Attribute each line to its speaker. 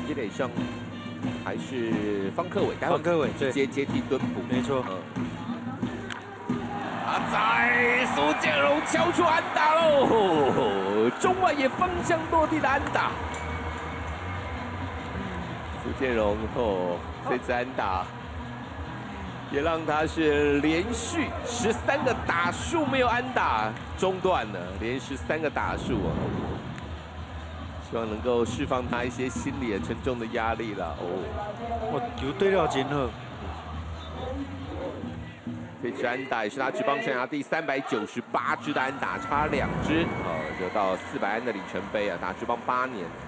Speaker 1: 接垒上还是方克伟，
Speaker 2: 方克伟
Speaker 1: 直接接替敦普，
Speaker 2: 没错。
Speaker 1: 在苏建荣敲出安打喽，中外野方向落地的安打。苏建荣这次安打也让他是连续13个打数没有安打中断了，连13个打数啊。 希望能够释放他一些心理沉重的压力了哦。
Speaker 2: 哇，球对了真好。
Speaker 1: 这支安打也是他职棒生涯第398支的安打，差2支，就到400安的里程碑啊，打职棒8年。